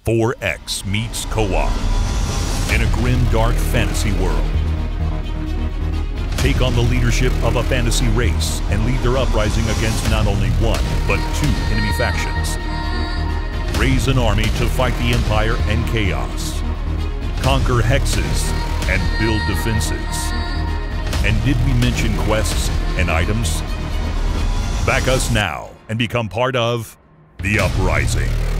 4X meets co-op in a grim, dark fantasy world. Take on the leadership of a fantasy race and lead their uprising against not only one, but two enemy factions. Raise an army to fight the Empire and chaos. Conquer hexes and build defenses. And did we mention quests and items? Back us now and become part of the Uprising.